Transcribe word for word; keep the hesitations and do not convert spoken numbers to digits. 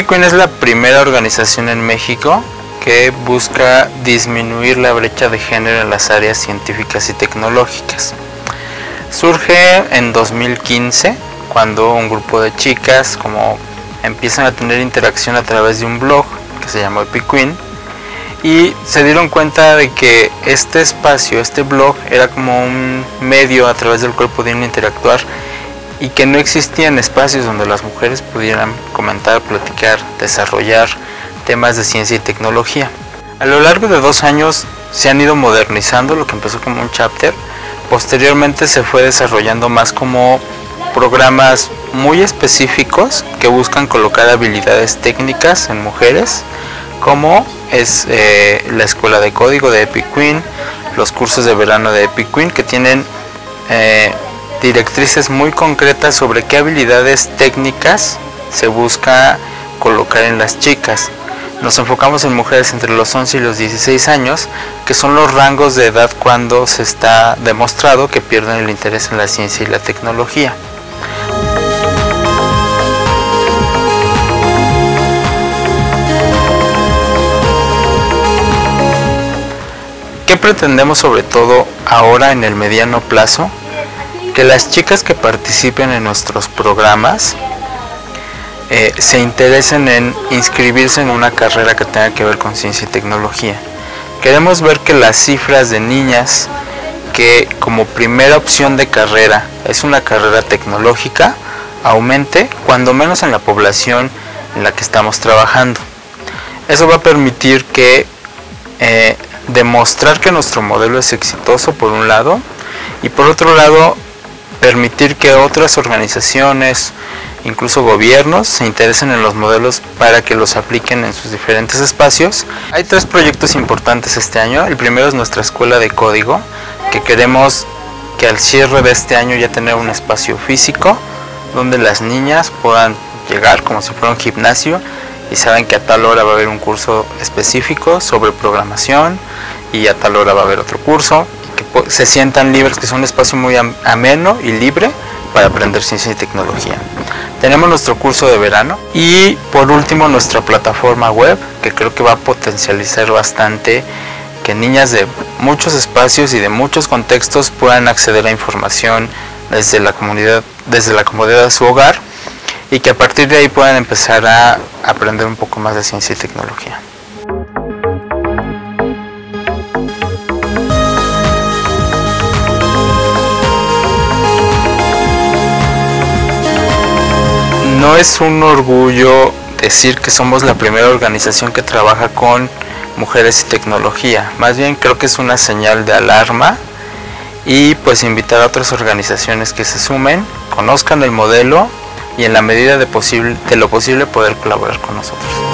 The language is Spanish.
Epiqueen es la primera organización en México que busca disminuir la brecha de género en las áreas científicas y tecnológicas. Surge en dos mil quince, cuando un grupo de chicas como empiezan a tener interacción a través de un blog que se llamó Epiqueen, y se dieron cuenta de que este espacio, este blog, era como un medio a través del cual podían interactuar y que no existían espacios donde las mujeres pudieran comentar, platicar, desarrollar temas de ciencia y tecnología. A lo largo de dos años se han ido modernizando lo que empezó como un chapter. Posteriormente se fue desarrollando más como programas muy específicos que buscan colocar habilidades técnicas en mujeres, como es eh, la escuela de código de Epiqueen, los cursos de verano de Epiqueen, que tienen eh, directrices muy concretas sobre qué habilidades técnicas se busca colocar en las chicas. Nos enfocamos en mujeres entre los once y los dieciséis años, que son los rangos de edad cuando se está demostrado que pierden el interés en la ciencia y la tecnología. ¿Qué pretendemos sobre todo ahora en el mediano plazo? Que las chicas que participen en nuestros programas eh, se interesen en inscribirse en una carrera que tenga que ver con ciencia y tecnología. Queremos ver que las cifras de niñas que como primera opción de carrera es una carrera tecnológica aumente, cuando menos en la población en la que estamos trabajando. Eso va a permitir que eh, demostrar que nuestro modelo es exitoso por un lado, y por otro lado permitir que otras organizaciones, incluso gobiernos, se interesen en los modelos para que los apliquen en sus diferentes espacios. Hay tres proyectos importantes este año. El primero es nuestra escuela de código, que queremos que al cierre de este año ya tener un espacio físico donde las niñas puedan llegar como si fuera un gimnasio y saben que a tal hora va a haber un curso específico sobre programación y a tal hora va a haber otro curso, y que se sientan libres, que es un espacio muy ameno y libre para aprender ciencia y tecnología. Tenemos nuestro curso de verano y por último nuestra plataforma web, que creo que va a potencializar bastante que niñas de muchos espacios y de muchos contextos puedan acceder a información desde la comunidad, desde la comodidad de su hogar, y que a partir de ahí puedan empezar a aprender un poco más de ciencia y tecnología. No es un orgullo decir que somos la primera organización que trabaja con mujeres y tecnología, más bien creo que es una señal de alarma, y pues invitar a otras organizaciones que se sumen, conozcan el modelo y en la medida de, posible, de lo posible poder colaborar con nosotros.